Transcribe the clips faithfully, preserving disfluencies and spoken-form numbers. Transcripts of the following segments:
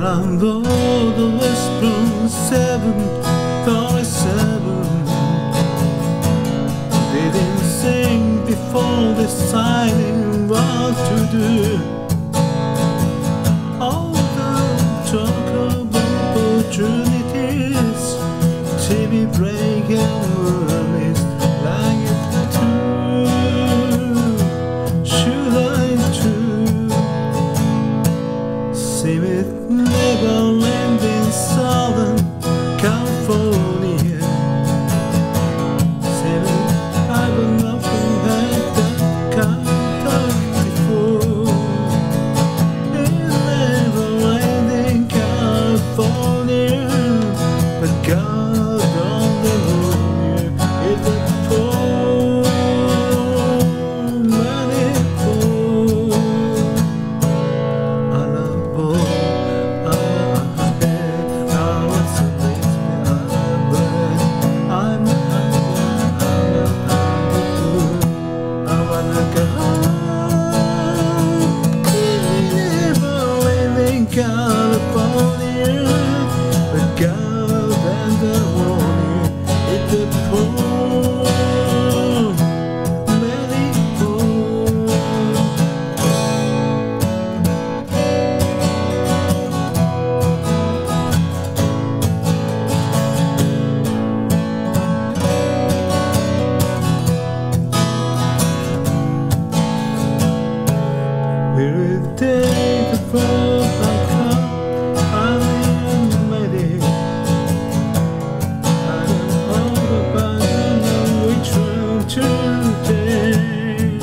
around the West Bloom seven forty-seven. Didn't think before deciding what to do. All the talk of opportunities, T V break and worries like it too. Should I too? See it never land in Southern California. See it, I've nothing had that kind of before. It never land in California, but God on the moon, it's a poor money poor. I love poor. California, but God and the warning, it's a poor, many poor. We'll take the fall. Today,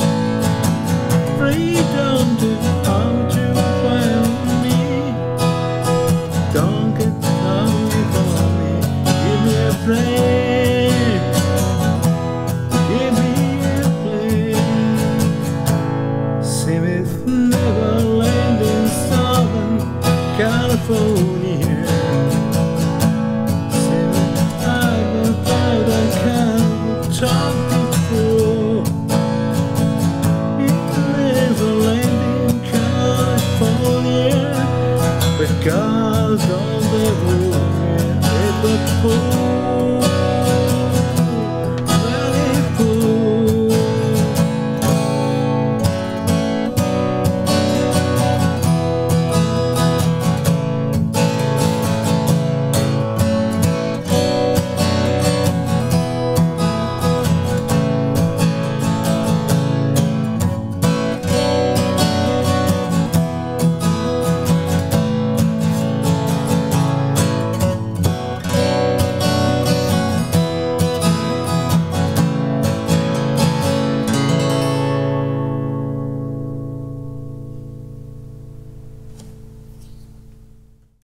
freedom to come to find me. Don't get hungry for me. Give me a break. Give me a play. See me never land in Southern California. See me I've about a kind of talk. God's on the moon, it's a pool.